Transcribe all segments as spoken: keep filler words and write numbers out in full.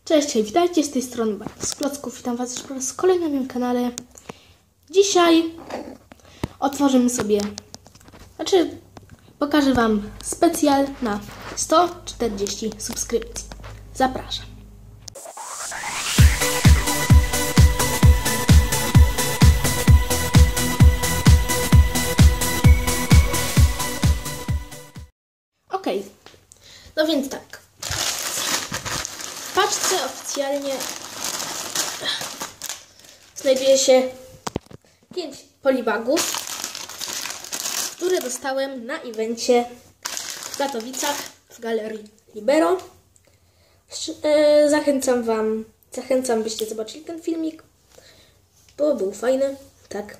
Cześć, hej, witajcie z tej strony Bartek z Klocków. Witam Was już po raz kolejny na moim kanale. Dzisiaj otworzymy sobie, znaczy pokażę Wam specjal na sto czterdzieści subskrypcji. Zapraszam. Ok, no więc tak. W paczce oficjalnie znajduje się pięć polibagów, które dostałem na evencie w Katowicach w Galerii Libero. Zachęcam Wam, zachęcam byście zobaczyli ten filmik, bo był fajny, tak.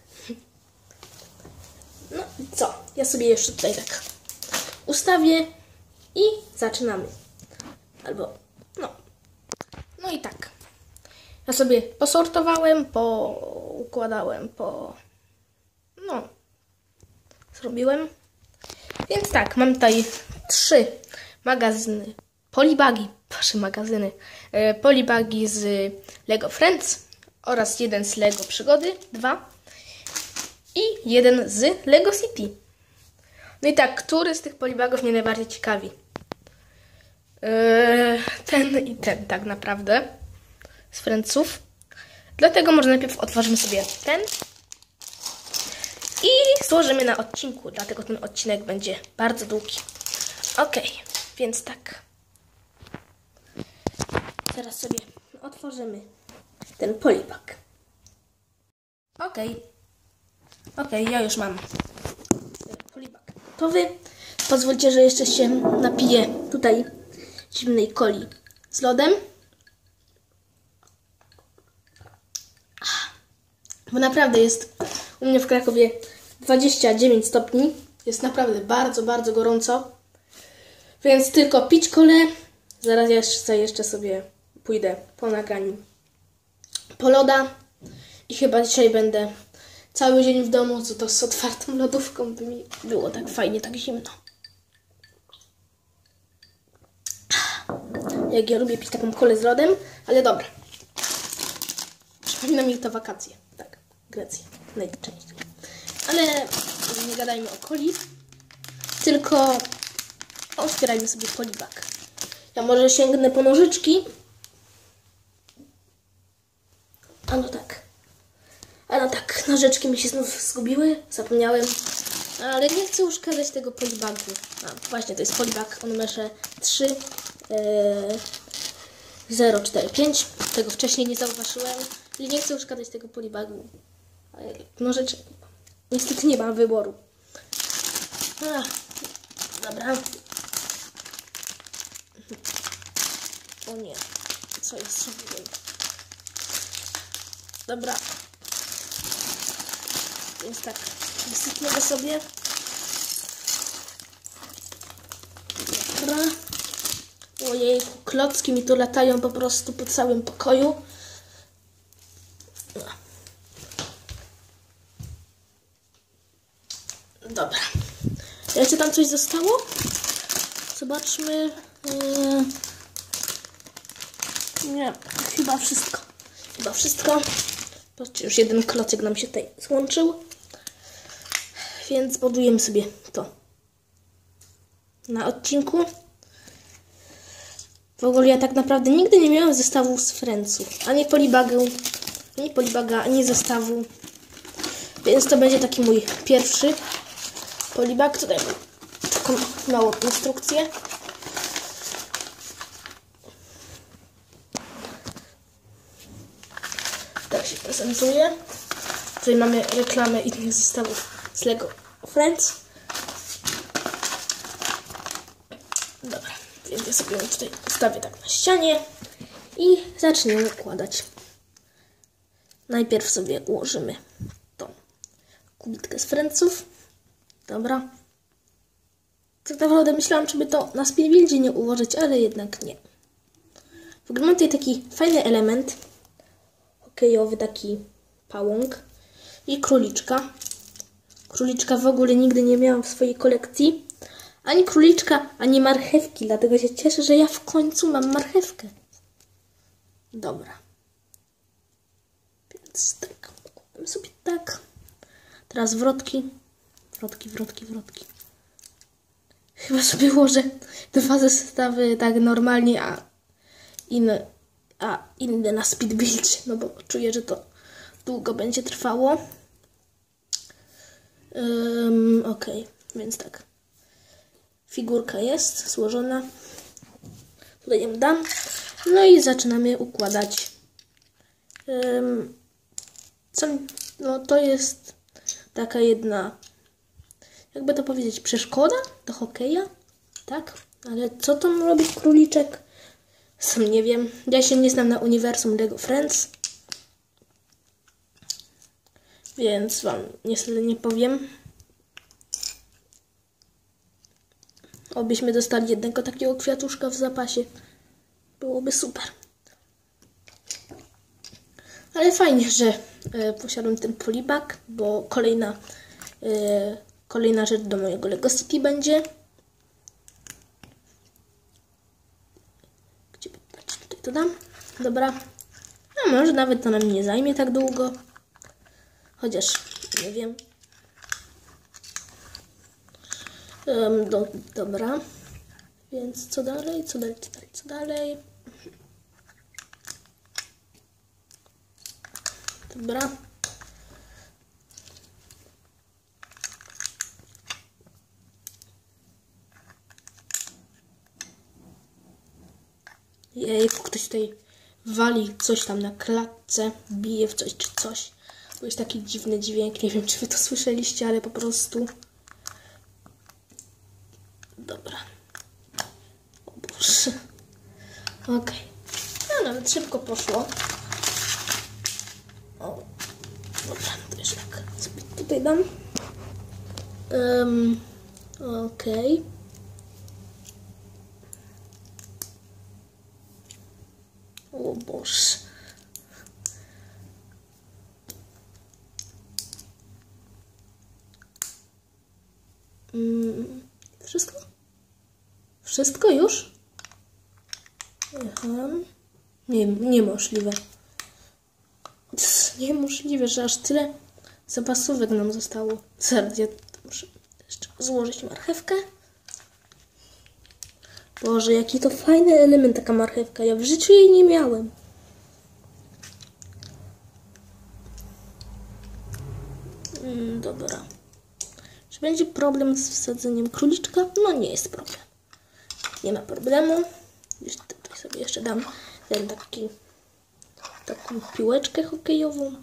No i co? Ja sobie jeszcze tutaj tak ustawię i zaczynamy. Albo, no. No i tak. Ja sobie posortowałem, poukładałem, po... No. Zrobiłem. Więc tak, mam tutaj trzy magazyny. Polibagi, proszę magazyny. E, polibagi z Lego Friends oraz jeden z Lego Przygody, dwa. I jeden z Lego City. No i tak, który z tych polibagów mnie najbardziej ciekawi? Yy, ten i ten tak naprawdę z Friendsów. Dlatego może najpierw otworzymy sobie ten i złożymy na odcinku, dlatego ten odcinek będzie bardzo długi. Ok, więc tak. Teraz sobie otworzymy ten polibag. Ok. Ok, ja już mam polibag gotowy. Pozwólcie, że jeszcze się napiję tutaj zimnej coli z lodem. Bo naprawdę jest u mnie w Krakowie dwadzieścia dziewięć stopni. Jest naprawdę bardzo, bardzo gorąco. Więc tylko pić kolę. Zaraz jeszcze, jeszcze sobie pójdę po nagraniu po loda. I chyba dzisiaj będę cały dzień w domu, co to z otwartą lodówką, by mi było tak fajnie, tak zimno. Jak ja lubię pić taką kolę z lodem, ale dobra. Przypomina mi to wakacje. Tak, Grecja najczęściej. Ale nie gadajmy o coli, tylko otwierajmy sobie polibag. Ja może sięgnę po nożyczki. A no tak. A no tak, nożyczki mi się znów zgubiły, zapomniałem. Ale nie chcę uszkadzać tego polibagu. A właśnie, to jest polibag o numerze trzy zero cztery pięć. Tego wcześniej nie zauważyłem. I nie chcę uszkadzać tego polibagu. Ale nożyczek niestety nie mam wyboru. A, dobra. O nie, co jest zrobiłem? Dobra. Więc tak, wysypmy go sobie. Dobra. Ojej, klocki mi tu latają po prostu po całym pokoju. No. Dobra. Jeszcze tam coś zostało? Zobaczmy. Nie, chyba wszystko. Chyba wszystko. Patrzcie, już jeden klocek nam się tutaj złączył. Więc budujemy sobie to na odcinku. W ogóle ja tak naprawdę nigdy nie miałem zestawu z Friendsów. Ani polibagu, ani polibaga, ani zestawu. Więc to będzie taki mój pierwszy polibag. Tutaj mam taką małą instrukcję. Tak się prezentuje. Tutaj mamy reklamę innych zestawów z Lego Friends. Dobra, więc ja sobie ją tutaj ustawię tak na ścianie i zaczniemy układać. Najpierw sobie ułożymy tą kubitkę z Friendsów. Dobra. Tak naprawdę myślałam, żeby to na spinbuildzie nie ułożyć, ale jednak nie. Wygląda tutaj taki fajny element. Hokejowy taki pałąk i króliczka. Króliczka w ogóle nigdy nie miałam w swojej kolekcji. Ani króliczka, ani marchewki. Dlatego się cieszę, że ja w końcu mam marchewkę. Dobra. Więc tak, układam sobie tak. Teraz wrotki. Wrotki, wrotki, wrotki. Chyba sobie ułożę dwa zestawy tak normalnie, a inne, a inne na speed build, no bo czuję, że to długo będzie trwało. Um, ok, więc tak. Figurka jest złożona. Tutaj ją dam. No i zaczynamy układać. Um, co, no to jest taka jedna, jakby to powiedzieć, przeszkoda do hokeja, tak? Ale co tam robi króliczek? Sam nie wiem. Ja się nie znam na uniwersum Lego Friends, więc wam niestety nie powiem. Obyśmy dostali jednego takiego kwiatuszka w zapasie. Byłoby super. Ale fajnie, że e, posiadam ten polibag, bo kolejna, e, kolejna rzecz do mojego Lego City będzie. Gdzie tutaj to dam? Dobra. A może nawet to nam nie zajmie tak długo. Chociaż nie wiem. Um, do, dobra. Więc co dalej? Co dalej? Co dalej? Co dalej? Dobra. Jejku, ktoś tutaj wali coś tam na klatce, bije w coś czy coś. Bo jest taki dziwny dźwięk, nie wiem czy wy to słyszeliście, ale po prostu... Dobra. O Boże. Okej. Okay. No nawet szybko poszło. O. Dobra, to jeszcze tak sobie tutaj dam. Um, Okej. Okay. O Boże. Mm, wszystko? Wszystko już? Aha. Nie, niemożliwe. Pff, niemożliwe, że aż tyle zapasówek nam zostało. Zaraz, ja muszę jeszcze złożyć marchewkę. Boże, jaki to fajny element taka marchewka. Ja w życiu jej nie miałem. Mm, dobra. Czy będzie problem z wsadzeniem króliczka? No nie jest problem. Nie ma problemu. Jeszcze tutaj sobie jeszcze dam ten taki, taką piłeczkę hokejową.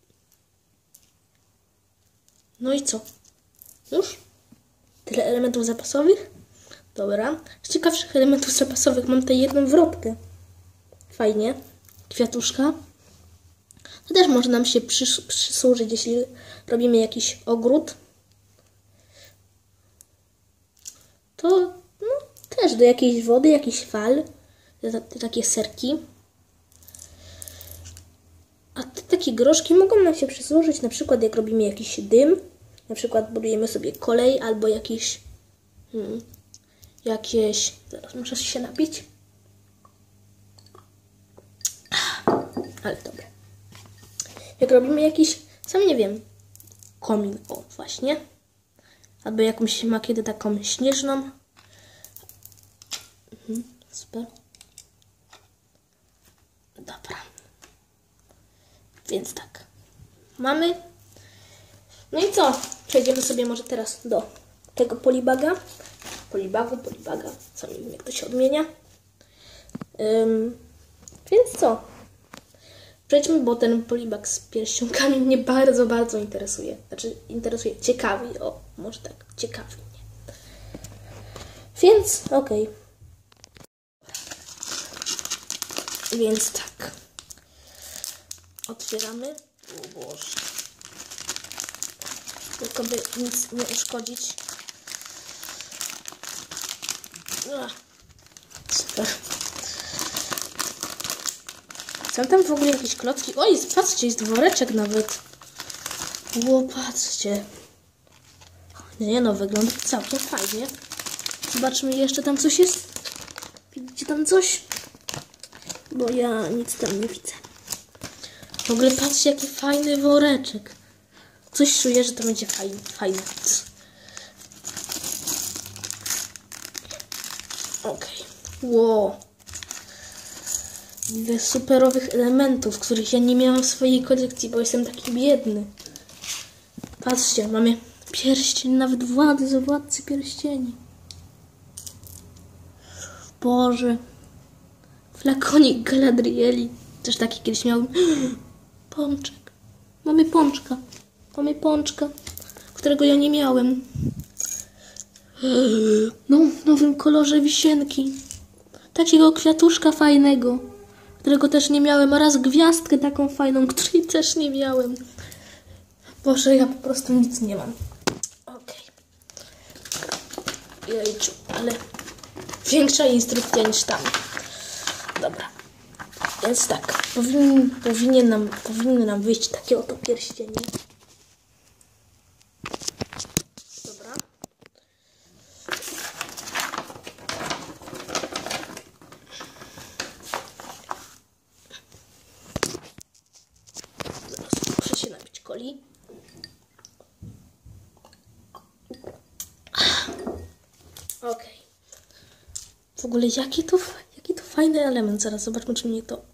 No i co? Już? Tyle elementów zapasowych? Dobra. Z ciekawszych elementów zapasowych mam tutaj jedną wrotkę. Fajnie. Kwiatuszka. To też może nam się przys przysłużyć, jeśli robimy jakiś ogród. To no, też do jakiejś wody, jakichś fal. Te, te takie serki. A te takie groszki mogą nam się przysłużyć, na przykład jak robimy jakiś dym. Na przykład budujemy sobie kolej albo jakiś... Hmm, jakieś... Zaraz muszę się napić. Ale dobra. Jak robimy jakiś, sam nie wiem, komin, o właśnie. Albo jakąś makietę taką śnieżną. Mhm, super. Dobra. Więc tak. Mamy. No i co? Przejdziemy sobie może teraz do tego polibaga. Polibagu, polibaga. Co nie wiem, jak to się odmienia. Um, więc co? Przejdźmy, bo ten polibag z pierścionkami mnie bardzo, bardzo interesuje. Znaczy, interesuje, ciekawi. O, może tak, ciekawi mnie. Więc, okej. Okay. Więc tak. Otwieramy. O Boże. Tylko by nic nie uszkodzić. Ach, super. Są tam w ogóle jakieś klocki? Oj, patrzcie, jest woreczek nawet. O, patrzcie. Nie no, wygląda całkiem fajnie. Zobaczmy, jeszcze tam coś jest. Widzicie tam coś? bo ja nic tam nie widzę. W ogóle patrzcie, jaki fajny woreczek. Coś czuję, że to będzie fajne. fajne. Okej. Okay. Wow. Ile superowych elementów, których ja nie miałam w swojej kolekcji, bo jestem taki biedny. Patrzcie, mamy pierścień nawet władzy, za władcy pierścieni. Boże. Flakonik Galadrieli. Też taki kiedyś miałem. Pączek. Mamy pączka. Mamy pączka, którego ja nie miałem. No, w nowym kolorze wisienki. Takiego kwiatuszka fajnego, którego też nie miałem. Oraz gwiazdkę taką fajną, której też nie miałem. Boże, ja po prostu nic nie mam. Okej. Okay. Jejciu, ale większa instrukcja niż tam. Dobra. Więc tak, powinien, powinien nam, powinny nam wyjść takie oto pierścienie. Dobra. Zaraz muszę się napić coli. Okej. Okay. W ogóle jaki to, jaki to fajny element. Zaraz zobaczmy, czy mnie to...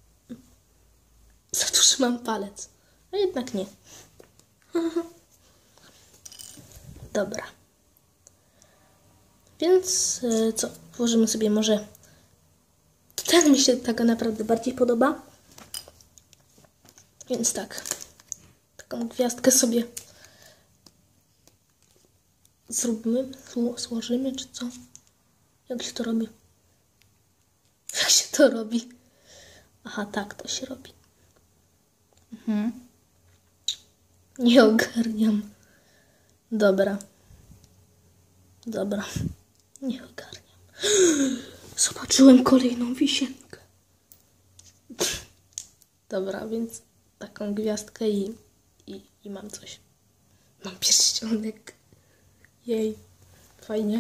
Za duży mam palec. A jednak nie. Dobra. Więc e, co? Włożymy sobie może... Ten mi się tak naprawdę bardziej podoba. Więc tak. Taką gwiazdkę sobie zróbmy. Złożymy, czy co? Jak się to robi? Jak się to robi? Aha, tak to się robi. Mhm. Nie ogarniam. Dobra. Dobra. Nie ogarniam. Zobaczyłem kolejną wisienkę. Dobra, więc taką gwiazdkę i, i, i mam coś. Mam pierścionek. Jej. Fajnie.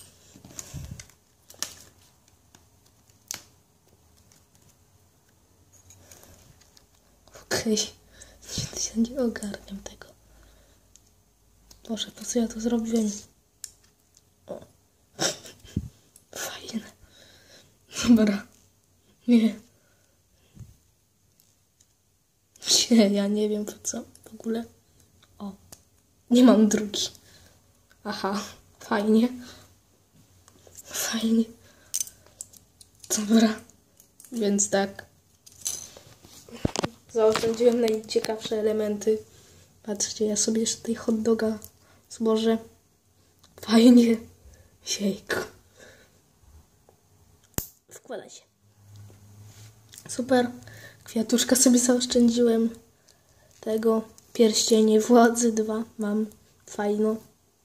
Okej. Okay. Ja nie ogarniam tego. Boże, po co ja to zrobiłem? O. Fajne. Dobra. Nie. Nie, ja nie wiem po co w ogóle. O. Nie mam drugi. Aha. Fajnie. Fajnie. Dobra. Więc tak. Zaoszczędziłem najciekawsze elementy. Patrzcie, ja sobie jeszcze tej hot doga złożę. Fajnie. Jejku. Wkłada się. Super. Kwiatuszka sobie zaoszczędziłem. Tego pierścienie władzy dwa mam. Fajno.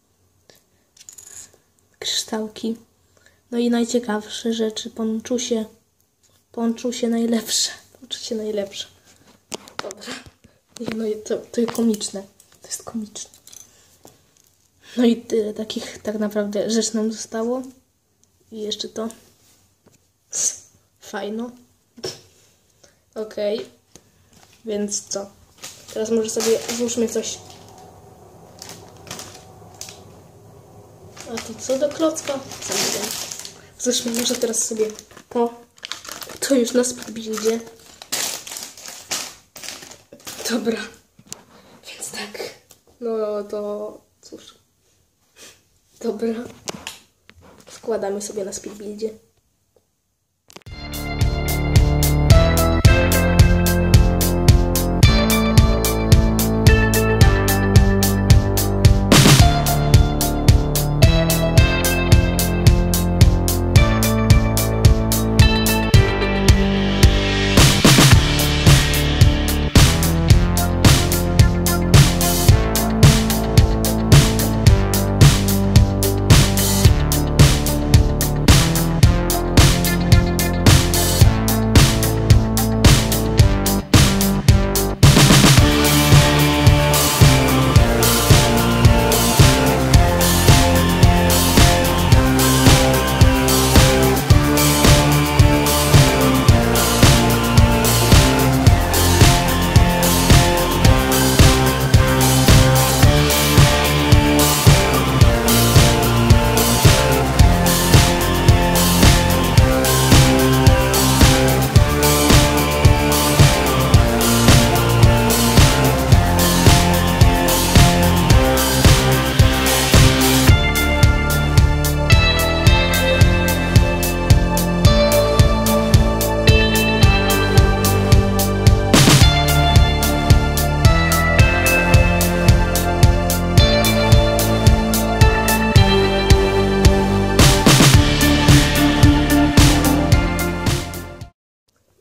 Kryształki. No i najciekawsze rzeczy. Ponczusie. Ponczusie najlepsze. Ponczusie najlepsze. Dobra. No i to, to jest komiczne. To jest komiczne. No i tyle takich tak naprawdę rzeczy nam zostało. I jeszcze to. Fajno. Okej. Okay. Więc co? Teraz może sobie złóżmy coś. A to co do klocka? Co nie wiem. Złóżmy może teraz sobie to. To już na speedbuildzie. Dobra. Więc tak. No to cóż. Dobra. Wkładamy sobie na speedbuildzie.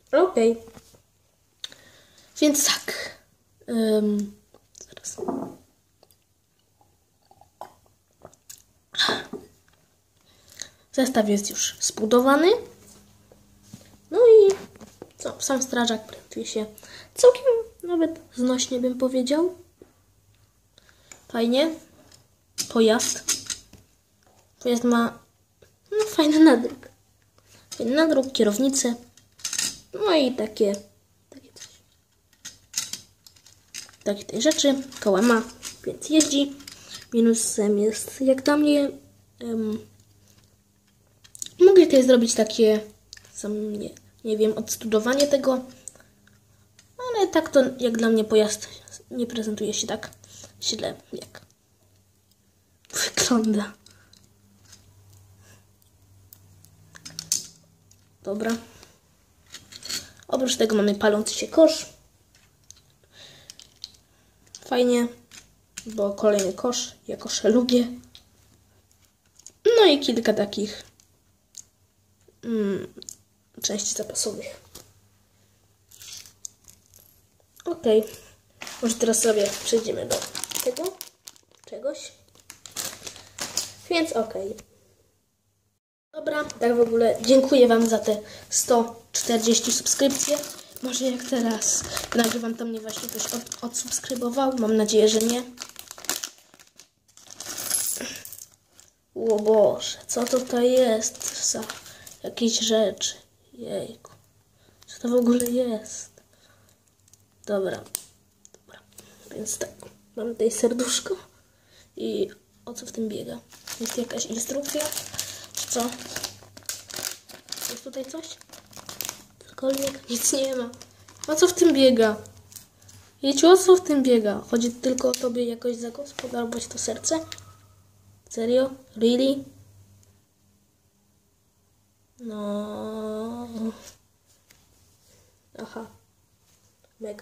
Okej. Okay. Więc tak. Um, zaraz. Zestaw jest już zbudowany. No i co? Sam strażak prezentuje się całkiem nawet znośnie, bym powiedział. Fajnie. Pojazd. Pojazd ma no, fajny nadruk. Fajny nadruk, kierownicę. No i takie takie coś. Takie tej rzeczy. Koła ma, więc jeździ. Minusem jest, jak dla mnie, um, mogli tutaj zrobić takie, sam nie, nie wiem, odstudowanie tego, ale tak to, jak dla mnie, pojazd nie prezentuje się tak źle, jak wygląda. Dobra. Oprócz tego mamy palący się kosz. Fajnie, bo kolejny kosz, ja kosze lubię. No i kilka takich mm, części zapasowych. Ok, może teraz sobie przejdziemy do tego czegoś. Więc ok. Dobra, tak w ogóle dziękuję Wam za te sto czterdzieści subskrypcji. Może jak teraz nagrywam, to mnie właśnie ktoś od, odsubskrybował. Mam nadzieję, że nie. O Boże, co tutaj jest za jakieś rzeczy? Jejku. Co to w ogóle jest? Dobra. Dobra. Więc tak. Mam tutaj serduszko. I o co w tym biega? Jest jakaś instrukcja? Czy co? Jest tutaj coś? Cokolwiek? Nic nie ma. O co w tym biega? Wiecie, o co w tym biega? Chodzi tylko o tobie jakoś zagospodarować to serce? Serio? Really? No. Aha. Mega.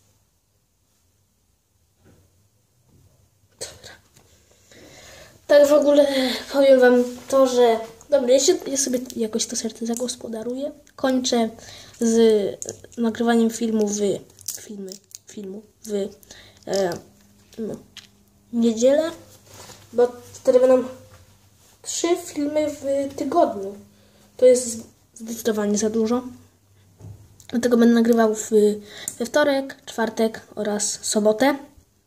Dobra. Tak w ogóle powiem Wam to, że dobra, ja, się, ja sobie jakoś to serce zagospodaruję. Kończę z nagrywaniem filmu w filmy, filmu w e, no, niedzielę, bo wtedy będą trzy filmy w tygodniu. To jest zdecydowanie za dużo. Dlatego będę nagrywał w, we wtorek, czwartek oraz sobotę.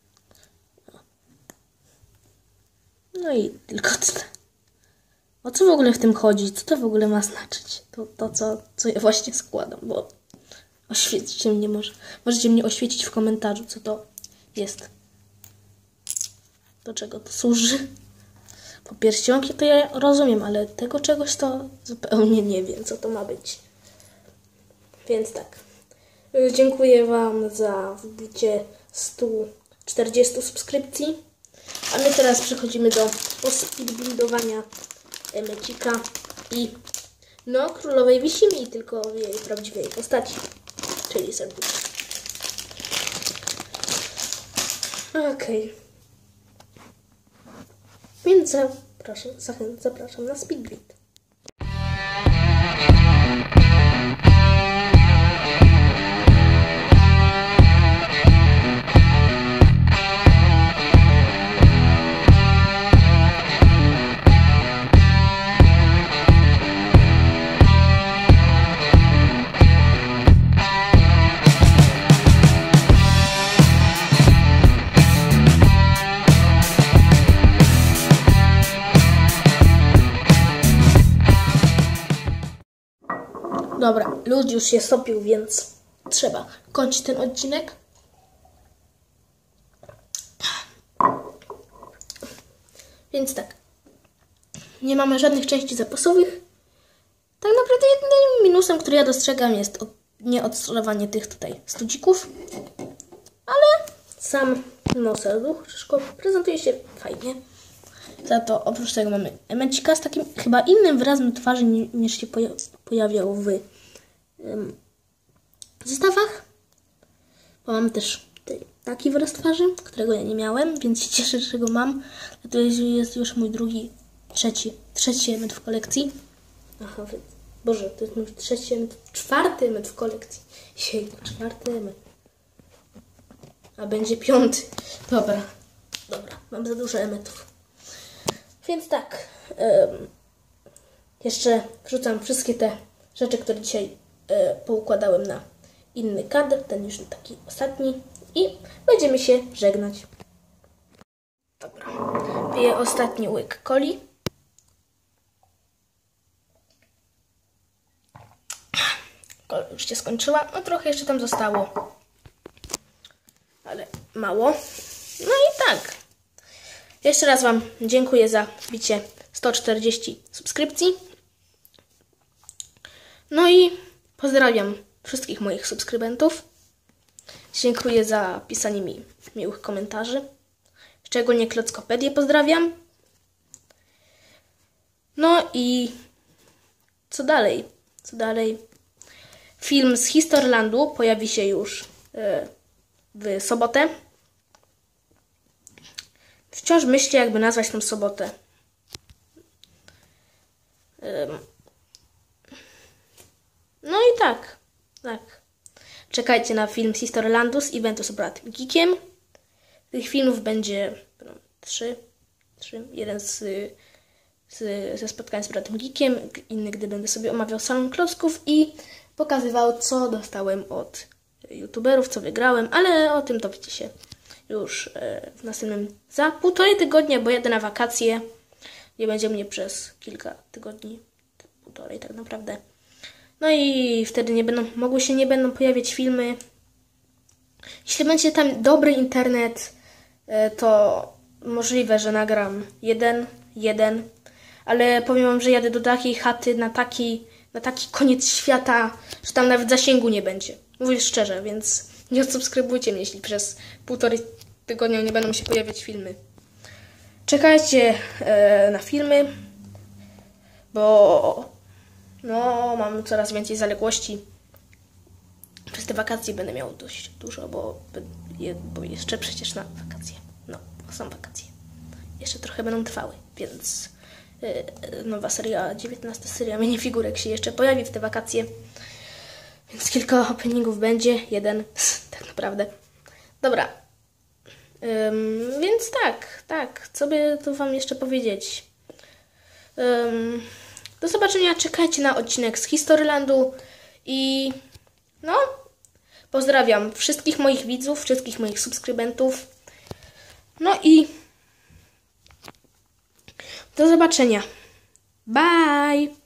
No i tylko tyle. O co w ogóle w tym chodzi? Co to w ogóle ma znaczyć? To, to co, co ja właśnie składam, bo oświecicie mnie może. Możecie mnie oświecić w komentarzu, co to jest. Do czego to służy? Po pierścionki to ja rozumiem, ale tego czegoś to zupełnie nie wiem, co to ma być. Więc tak. Dziękuję Wam za wbicie stu czterdziestu subskrypcji. A my teraz przechodzimy do speedbuildowania Emecika i no, królowej Wisimi, tylko w jej prawdziwej postaci, czyli serduszko. Okej. Okay. Więc zapraszam, zapraszam na speedbuild. Dobra, lód już się stopił, więc trzeba kończyć ten odcinek. Więc tak, nie mamy żadnych części zapasowych. Tak naprawdę jedynym minusem, który ja dostrzegam, jest od, nieodstrolowanie tych tutaj studzików. Ale sam no, serduszko prezentuje się fajnie. Za to oprócz tego mamy Emecika z takim chyba innym wyrazem twarzy niż się poja pojawiał w um, zestawach. Bo mam też tutaj taki wyraz twarzy, którego ja nie miałem, więc się cieszę, że go mam. To jest już mój drugi, trzeci, trzeci element w kolekcji. Aha, Boże, to jest mój trzeci emet, czwarty emet w kolekcji. Jejku, czwarty emet. A będzie piąty. Dobra, dobra, mam za dużo emetów. Więc tak, um, jeszcze wrzucam wszystkie te rzeczy, które dzisiaj e, poukładałem na inny kadr, ten już taki ostatni i będziemy się żegnać. Dobra, piję ostatni łyk coli. Kola już się skończyła, no trochę jeszcze tam zostało, ale mało. No i tak, jeszcze raz Wam dziękuję za wbicie sto czterdzieści subskrypcji. No i pozdrawiam wszystkich moich subskrybentów. Dziękuję za pisanie mi miłych komentarzy. Szczególnie Klockopedię pozdrawiam. No i co dalej? Co dalej? Film z Historylandu pojawi się już w sobotę. Wciąż myślę, jakby nazwać tę sobotę. No i tak, tak. Czekajcie na film z Historylandu z eventu z bratem Geekiem. Tych filmów będzie no, trzy, trzy. Jeden z, z, ze spotkań z bratem Geekiem, inny, gdy będę sobie omawiał salon klocków i pokazywał, co dostałem od youtuberów, co wygrałem, ale o tym dowiecie się już w następnym, za półtorej tygodnia, bo jadę na wakacje. Nie będzie mnie przez kilka tygodni, półtorej tak naprawdę. No i wtedy nie będą, mogły się nie będą pojawiać filmy. Jeśli będzie tam dobry internet, to możliwe, że nagram jeden, jeden, ale powiem Wam, że jadę do takiej chaty, na taki, na taki koniec świata, że tam nawet zasięgu nie będzie. Mówię szczerze, więc nie subskrybujcie mnie, jeśli przez półtorej tygodnia nie będą się pojawiać filmy. Czekajcie e, na filmy, bo no, mam coraz więcej zaległości. Przez te wakacje będę miał dość dużo, bo, bo jeszcze przecież na wakacje. No, są wakacje. Jeszcze trochę będą trwały, więc yy, nowa seria, dziewiętnasta seria minifigurek się jeszcze pojawi w te wakacje. Więc kilka openingów będzie, jeden tak naprawdę. Dobra. Ym, więc tak, tak, co by tu Wam jeszcze powiedzieć? Ym, do zobaczenia, czekajcie na odcinek z Historylandu i no, pozdrawiam wszystkich moich widzów, wszystkich moich subskrybentów. No i do zobaczenia. Bye!